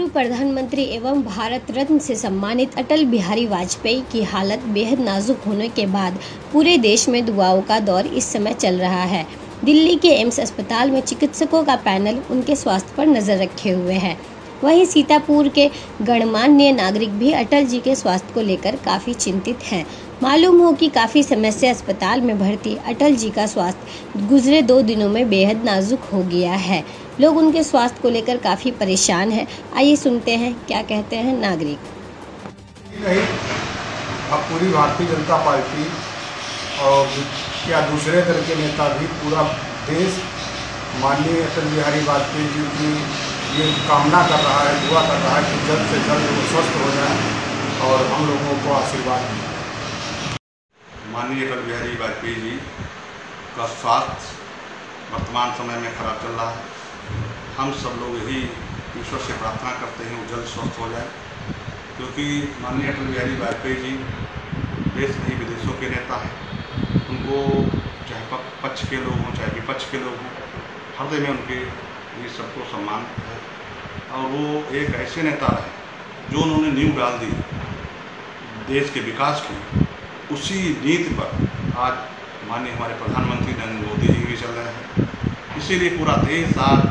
पूर्व प्रधानमंत्री एवं भारत रत्न से सम्मानित अटल बिहारी वाजपेयी की हालत बेहद नाजुक होने के बाद पूरे देश में दुआओं का दौर इस समय चल रहा है। दिल्ली के एम्स अस्पताल में चिकित्सकों का पैनल उनके स्वास्थ्य पर नजर रखे हुए है। वहीं सीतापुर के गणमान्य नागरिक भी अटल जी के स्वास्थ्य को लेकर काफी चिंतित हैं। मालूम हो कि काफी समय से अस्पताल में भर्ती अटल जी का स्वास्थ्य गुजरे 2 दिनों में बेहद नाजुक हो गया है। लोग उनके स्वास्थ्य को लेकर काफी परेशान हैं। आइए सुनते हैं क्या कहते हैं नागरिक। नहीं, अब पूरी भारतीय जनता पार्टी और क्या दूसरे दल के नेता भी पूरा देश माननीय अटल बिहारी वाजपेयी जी की ये कामना कर रहा है, दुआ कर रहा है कि जल्द से जल्द वो स्वस्थ हो जाए और हम लोगों को आशीर्वाद दें। माननीय अटल बिहारी वाजपेयी जी का स्वास्थ्य वर्तमान समय में खराब चल रहा है। हम सब लोग यही ईश्वर से प्रार्थना करते हैं वो जल्द स्वस्थ हो जाए, क्योंकि माननीय अटल बिहारी वाजपेयी जी देश नहीं विदेशों के नेता हैं। उनको चाहे पक्ष के लोग हों चाहे विपक्ष के लोग हों, हृदय में उनके ये सबको सम्मान है। और वो एक ऐसे नेता रहे जो उन्होंने नींव डाल दी देश के विकास की, उसी नीति पर आज माननीय हमारे प्रधानमंत्री नरेंद्र मोदी जी भी चल रहे हैं। इसीलिए पूरा देश आज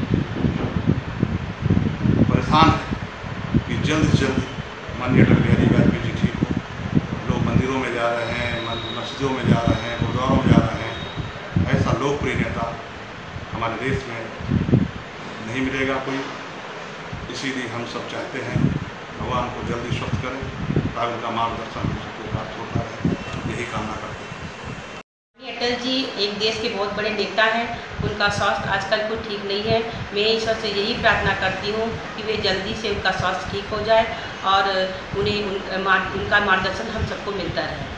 परेशान है कि जल्द से जल्द माननीय अटल बिहारी वाजपेयी जी ठीक हो। लोग मंदिरों में जा रहे हैं, मस्जिदों में जा रहे हैं, गुरुद्वारों में जा रहे हैं। ऐसा लोकप्रिय नेता हमारे देश में नहीं मिलेगा कोई। इसीलिए हम सब चाहते हैं भगवान को जल्दी स्वस्थ करें ताकि उनका मार्गदर्शन हम सबको प्राप्त होता रहे, यही कामना करते हैं। अटल जी एक देश के बहुत बड़े नेता हैं। उनका स्वास्थ्य आजकल कुछ ठीक नहीं है। मैं ईश्वर से यही प्रार्थना करती हूँ कि वे जल्दी से उनका स्वास्थ्य ठीक हो जाए और उन्हें उनका मार्गदर्शन हम सबको मिलता रहे।